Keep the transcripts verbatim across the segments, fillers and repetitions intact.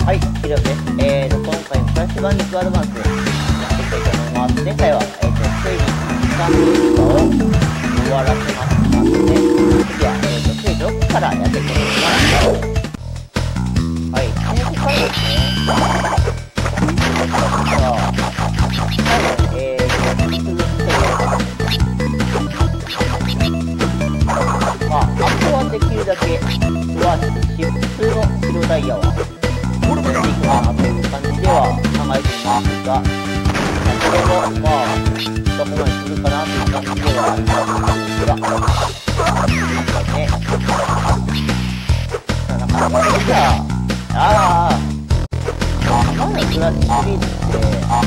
はい、ヒロです。えーと、今回もクラッシュバンディックアドバンスやっていきたいと思います。前回は、えーと、ついに時間通過を終わらせましたので、次は、えーと、ステージろくからやっていきます。はい、ステージからですね。じゃあ、えーと、続きステージ。まあ、あとはできるだけ、は普通の白ダイヤは、やっていくかなという感じでは考えていますが、それもまあどこまでするかなという感じではありますが、ね、なかなかじゃあ、ああ、今のクラッシュシリーズって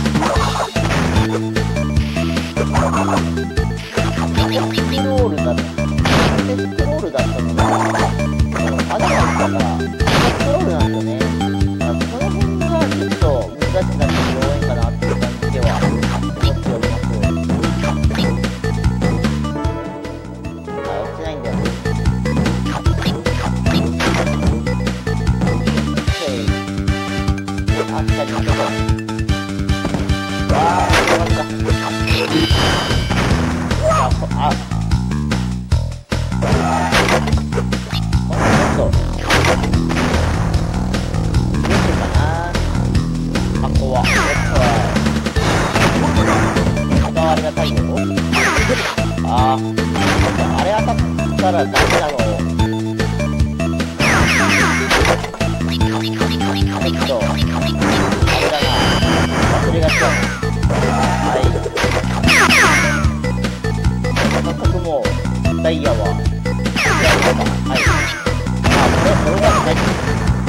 スクロールだったスクロールだったのがアドバンスだからスクロールなんですよね。この辺がちょっと難しくなって弱いかなっていう感じでは思っております。あ、落ちないんだよね。あ、下に行けた。わー、よかった。あ、あ、このちょっとこはこはありがたいよ。ああ、あれ当たったらダメなの。ちょっとあれだな、忘れがちだ。はい、早速もうダイヤははい、あ、これこれが大事。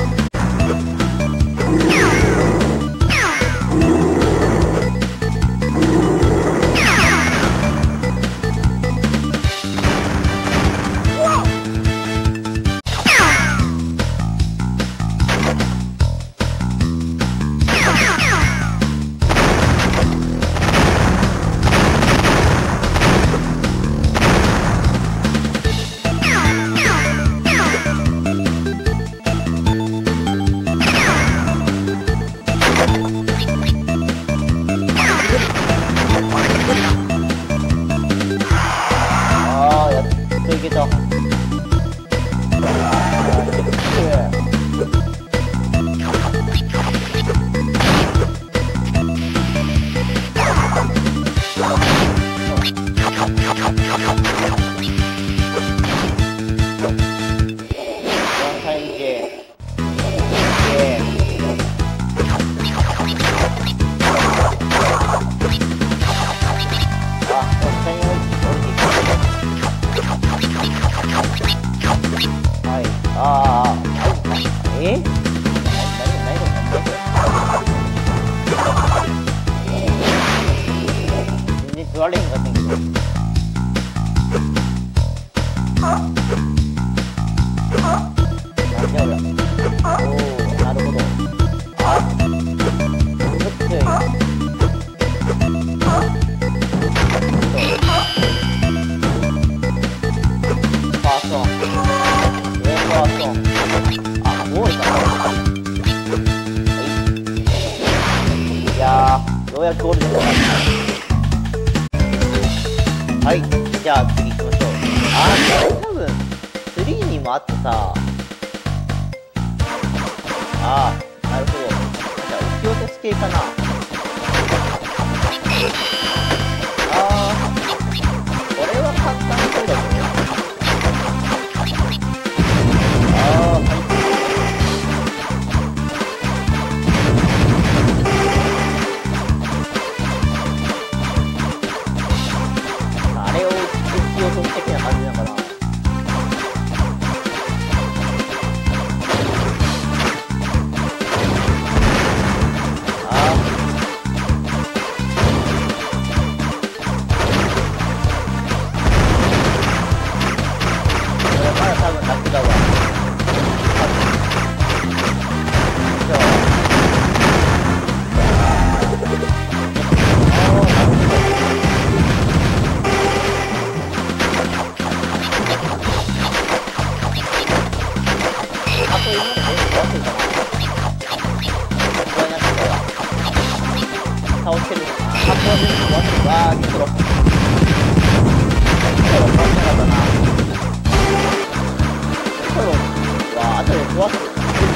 はい、じゃあ次行きましょう。あー、これ多分スリーにもあってさ、あー、なるほど。じゃあ浮き落とし系かな。あー、これは簡単そうだぞ。あー、はい。的な感じだから、あ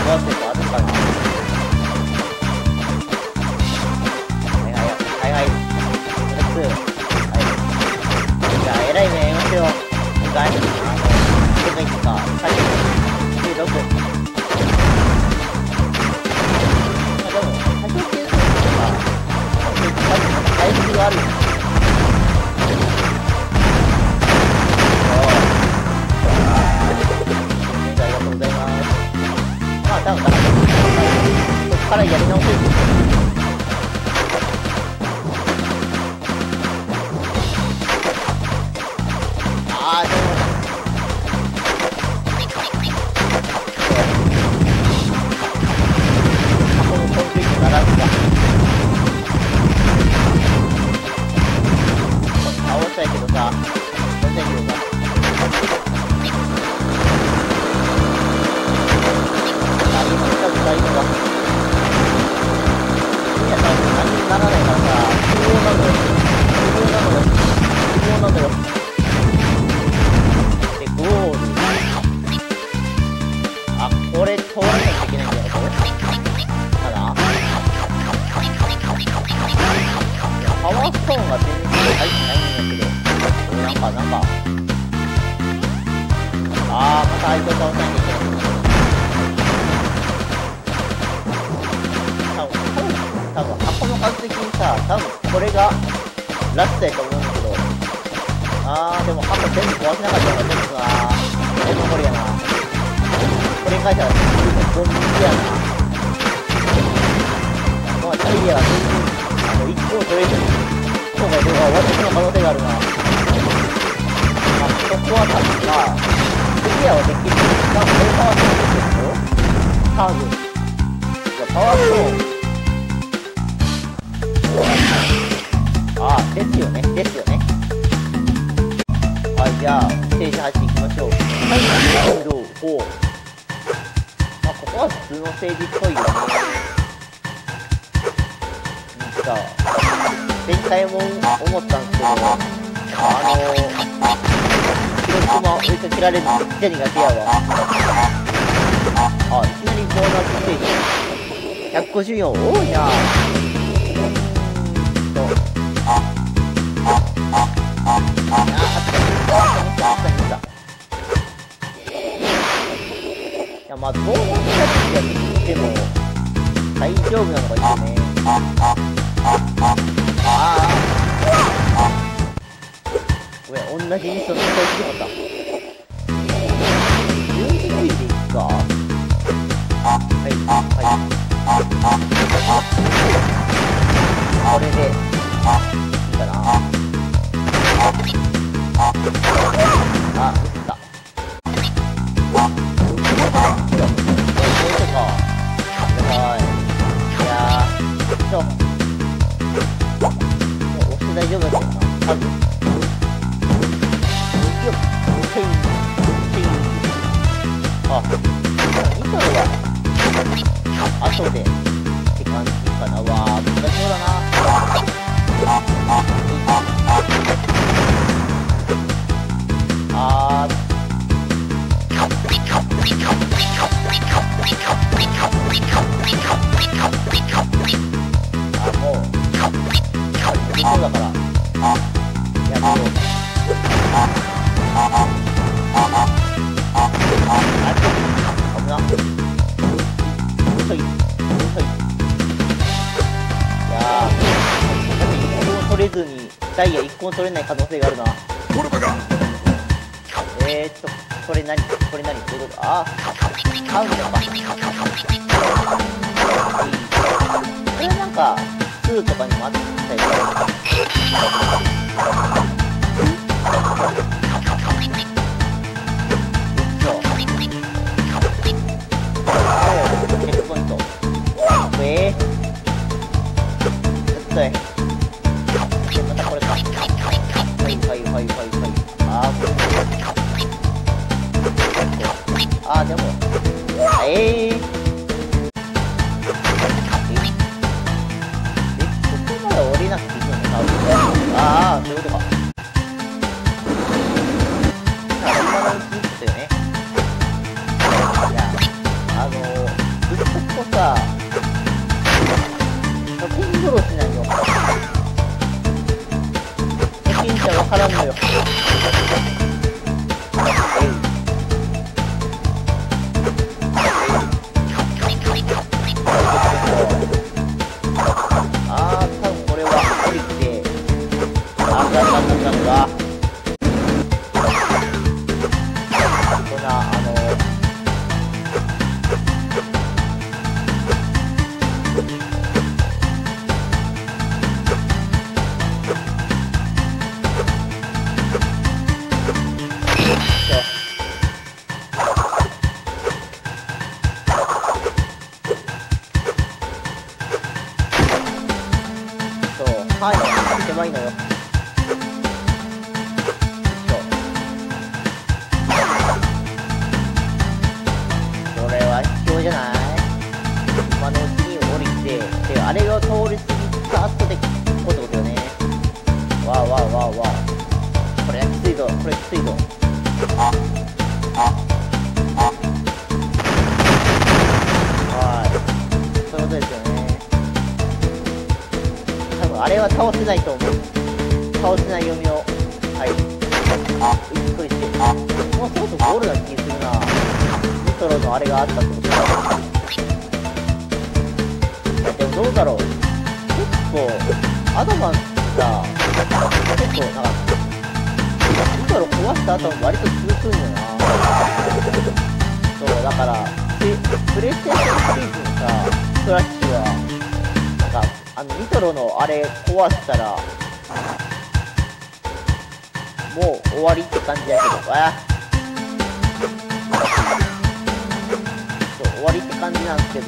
ワットとあるかな。はいはいはいはい。レッツ。はい。じゃあ、偉いね、やりますよ。にかい、あの、世界とか、さんじゅう、じゅうろく。まあでも、多少点数とか、回復があるよ。ありがとうございます。まあ、多分、ここからやり直せる。あー、でも、過去のコンクリートならずだ。倒したいけどさ、倒したいけどさ。あ、今近くないのが。いや、多分何にならないからさ、重要なのよ。重要なのよ。重要なのよ。で、ゴール。あ、これ通らないといけないんだよ、これ。ただ、パワーストーンが全然入ってないんだけど、なんか、なんか、あー、また相手を倒さなきゃいけない。多分、多分、箱の数的にさ、多分、これがラストやと思うんだけど、あー、でも箱全部壊せなかったのが全部な、全部これやな。これに関しては、ゴミやな。まあ、タイヤは全然、あの、いっこを取れずに、今回動画終わってしまう可能性があるな。まあ、ここは多分まあ、クリアはできる。まあ、これパワーストーンですよ。多分。じゃあ、パワーストーン。ああ、ですよね。ですよね。はい、じゃあ、ステージはち行きましょう。はい、ラウンドフォー。まあ、ここは普通のステージっぽいよね。じゃあ、前回も思ったんですけど、あのー、広島追いかけられるのって苦手やわ。あ、いきなりボーナスステージ。ひゃくごじゅうよん、多いな。うーんと。あ、あ、あ、あ、あ、あった、あった、あった、あった。いや、まあ、ボーナスステージができても大丈夫なのがいいよね。ああ。ごめん、同じミスを繰り返してしまった。じゅうにキーでいくか。はい、はい。これで、いいかな。あ、ミスった。よいしょか。はい。いやー、よいしょ。押して大丈夫だったかな、多分。よっ、へい、へい。あ、ニトロは、後で、って感じかな。わー、難しそうだな。あー。あ、もう、そうだから、やめよう。あ、危な。はい、はい。いやー、だっていっこも取れずに、ダイヤいっこも取れない可能性があるな。えーっと、これ何これ何どういうこと？あー、買うんだか。これなんか、にとかにもあったりする。そう。チェックポイント。えー。絶対。またこれか。はいはいはいはいはい。あー、これ。あー、でも。えー。降りなくていいのね、多分。ああ、そういうことか。今のうちにってことよね。いや、あのー、 さ、コントロールしないよ。責任者わからんのよ。あー、多分これは降りて、あがががががこんな、あのはい、狭いのよ。これは卑怯じゃない？今のうちに降りて、で、あれを通り過ぎた後でこうってことよね。わあわあわあわあ。これはきついぞ、これきついぞ。あ、あ、あ。はい。そういうことですよね。あれは倒せないと思う。倒せない読みを。はい。あ、ゆっくりして。あ、もうそろそろゴールな気するな。ニトロのあれがあったってことだ。いや、でもどうだろう。結構、アドバンスが、結構、なんか、ニトロ壊した後も割と続くんだよな。そう、だから、プレイステーションシリーズのさ、クラッシュは、なんか、あのニトロのあれ壊したらもう終わりって感じだけど、あそう終わりって感じなんですけど、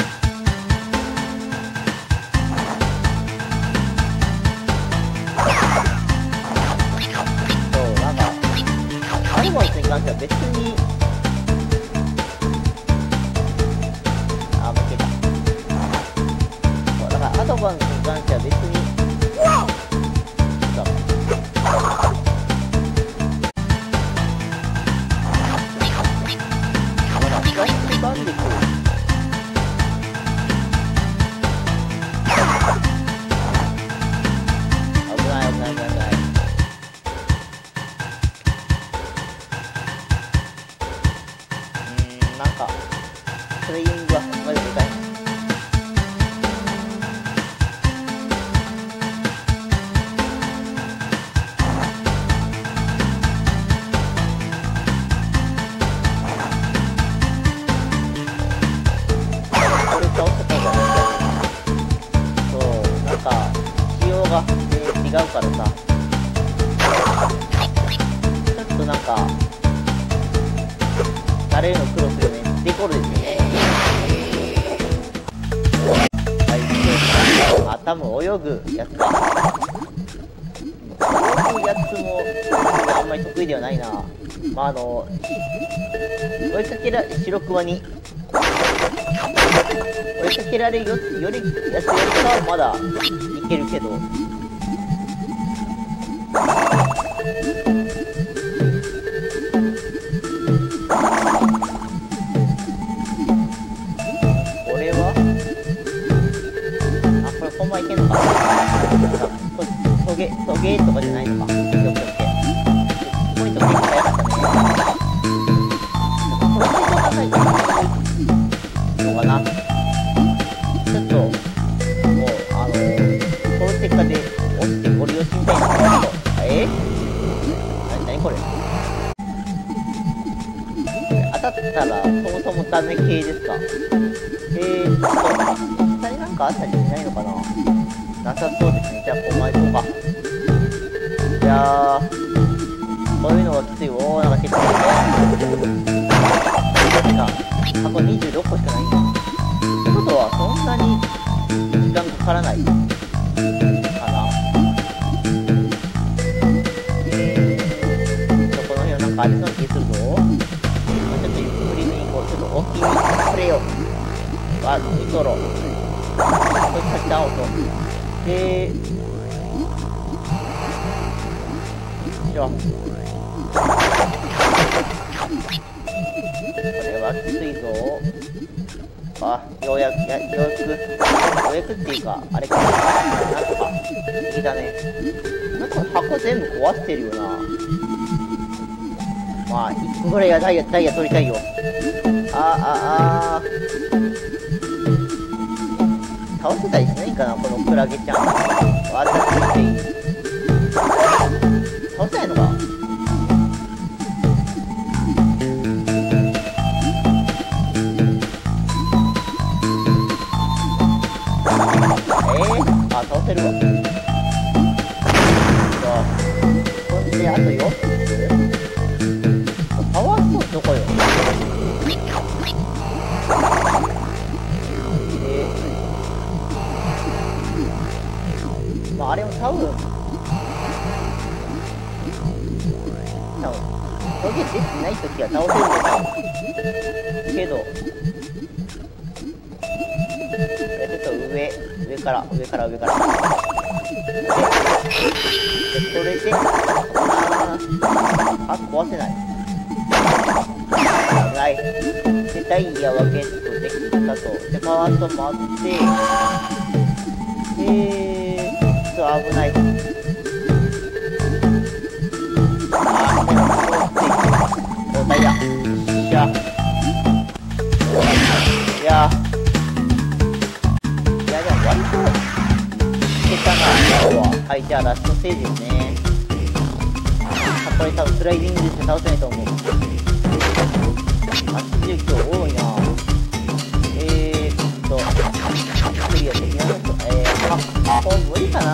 そうなんかアニマルスに関しては別にあ負けた。だからアドバンスに関しては別にまだ東バンディク危ない危ない危ない危ない。うーんなんかプレイングはマジで痛い。が、ね、違うからさ、ちょっとなんか誰へのクロスよね、デコルですよね。はい、あ、多分泳ぐやつだ。泳ぐやつもあんまり得意ではないな。まああの追いかけら白クマに追いかけられるよよりやつよりかはまだいけるけど、これはあ、これほんまいけんのか。トゲトゲとかじゃないのか。よくよくここにトゲが早かったね。これで動かないといけないのかな。ちょっともうあのこの結果で落ちてゴリ押しみたいな。え？なにこれ？当たったらそもそもダメ系ですか？えーっと下になんかあったりしないのかな？なさそうですね。じゃあこう前行こうか。いやーこういうのがきつい。おーなんか結構ね。なんか箱にじゅうろっこしかないんだ。ってことはそんなに時間かからないかな。えーとこの辺はなんかありそうな気するぞ。ちょっとゆっくりめに行こう。ちょっと大きいプレイをあ、ニトロこれ立ち直そう。でよいしょ。これはきついぞ。 あ、ようやく、や、ようやく、ようやくっていうか、あれか、なんとか、いいだね。なんか箱全部壊してるよな。まあ、いっこぐらいはダイヤ、ダイヤ取りたいよ。あ、あ、あ倒せたりしないかな、このクラゲちゃん。あ、倒せいい。倒せないのか。あ、倒せるわ。そんで、あとよっつパワーストーンどこよ。えー、まあ、あれも多分、多分、トゲ出てないときは倒せるんだけど、ちょっと上、上から、上から、上から。で、これで、あー、あ、壊せない。危ない。で、ダイヤはゲットできたと。で、パワーストーンもあって、えーっと、危ない。あー、でも、こう、ダイヤ。よっしゃ。いやー。割と、下手なのは、はい、じゃあラストステージですね。これ多分スライディングでしか倒せないと思う。はちじゅうきょう多いな。えーっと、クリアできなかった。えー、あ、これ無理かな。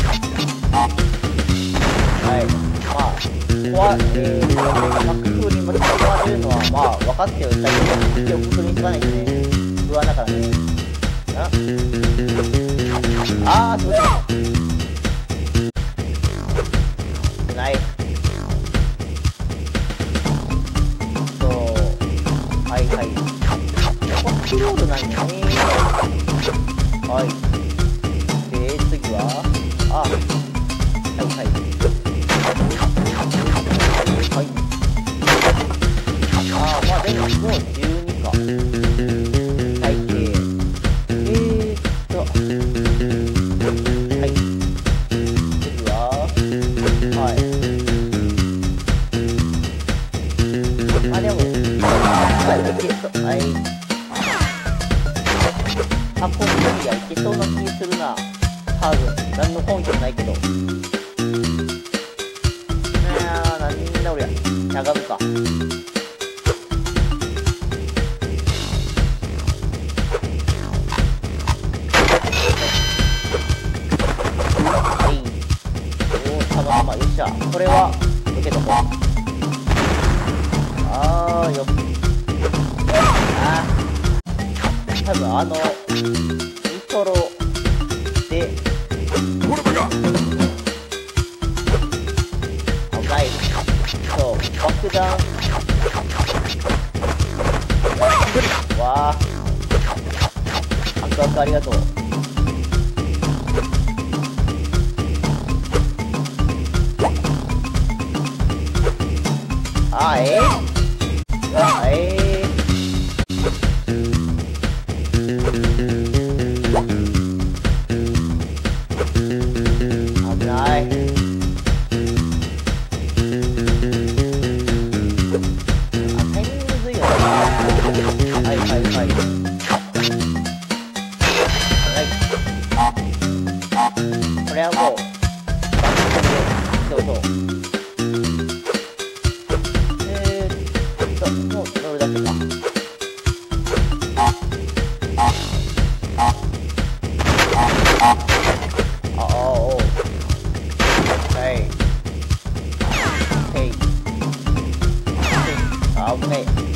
はい、まあ、ここは、えー、マックスにまた壊れるのは、まあ、分かっておいたけど、気を確認しとかないとね。不安だからね。ああー、すごい。ない。そう。はいはい。こっちロールなんよね。はい。で、次は、あ、はいはい。はい。ああ、まあでも、もうじゅうにか。最低。はい。箱にはいけそうな気するな。多分、何の根拠もないけど。いやー、なんだ俺や。しゃがむか。はい。おー、たまたま、よっしゃ。これは、受けとこう。あー、よっ。多分あのニトロで危ない。そう爆弾わあアクアクありがとう。あーえー、あーえーこれはもうそうそうえーっともう乗るだけか。ああおうはいはいあ危ない。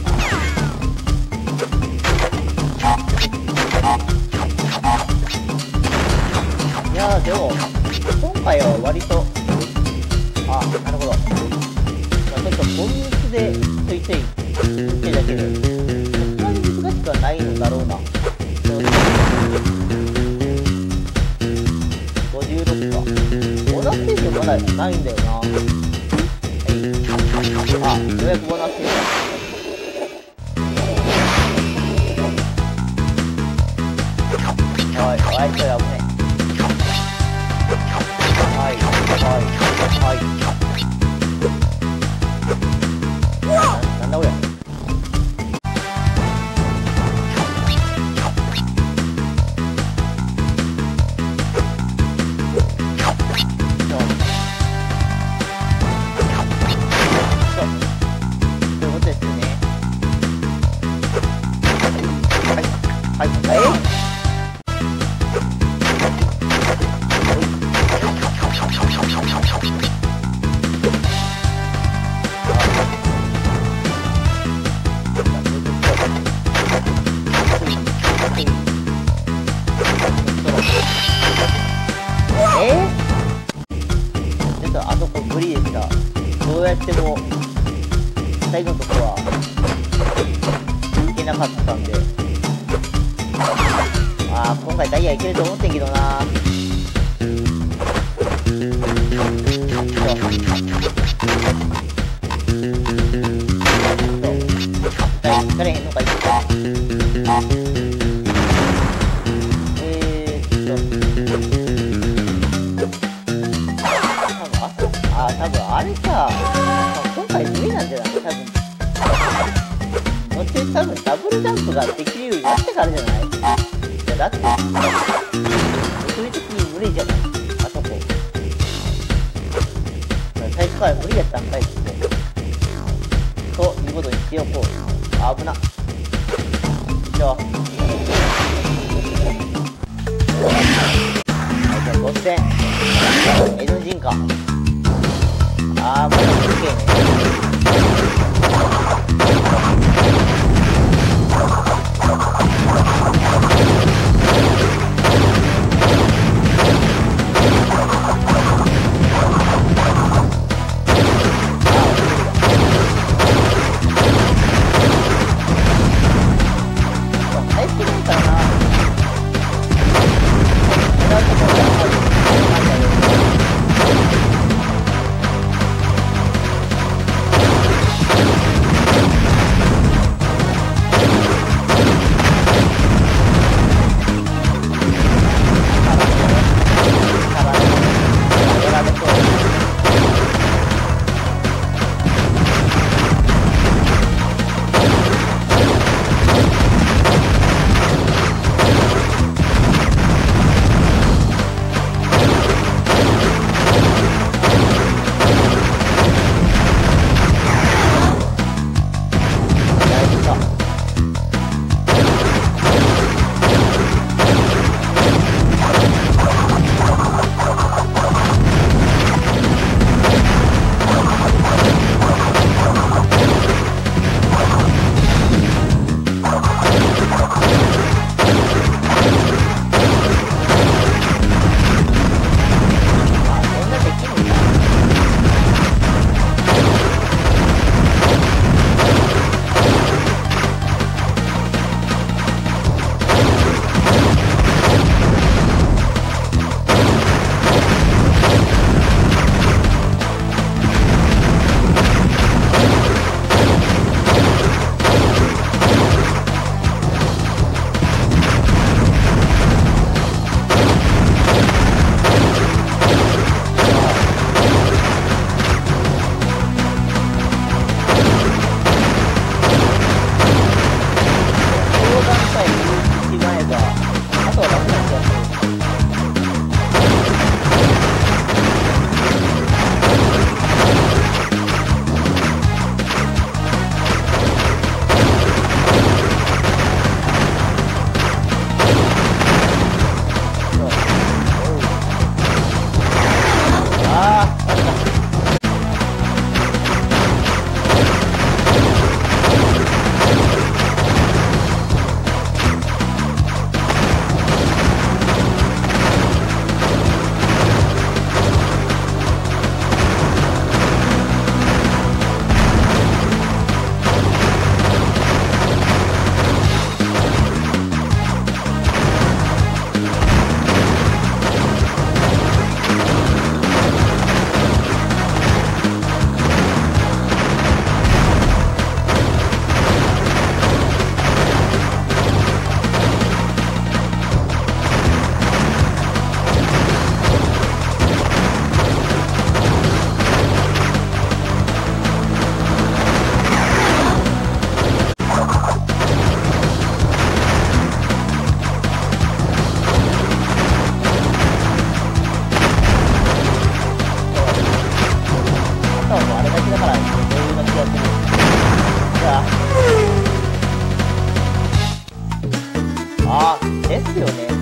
いやーでも今回は割とあなるほど、まあ、ちょっとボミスでついつい打ってだけでそんなに難しくはないのだろうな。ごじゅうろくかボーナスステージまだないんだよな。はいあようやくボーナスステージはい、それ危ない。はい、はい、はい。な、なんだこれ。どうやっても最後のとこはいけなかったんで、ああ今回ダイヤいけると思ってんけどな。疲れへんのかいっか。えーっとあ、多分あれか。今回無理なんじゃない？多分。そして多分ダブルジャンプができるようになってからじゃない？いやだって、物理的に無理じゃない？あそこ。最初から無理やったんかいって。ということにしておこう。あ、危な。よいしょ。はい、じゃあごせん。江戸人か。あー、まだ OK ね。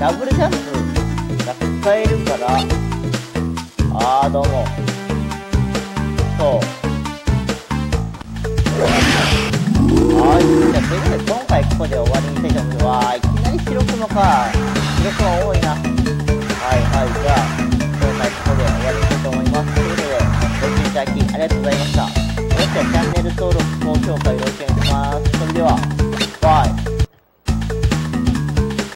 ダブルジャンプが使えるから、あーどうも。そう。はい、じゃあということで今回ここで終わりにしたいと思います。いきなり白熊か。白熊多いな。はいはい、じゃあ、今回ここで終わりにしたいと思います。ということで、ご視聴いただきありがとうございました。よろしくチャンネル登録、高評価よろしくお願いします。それでは。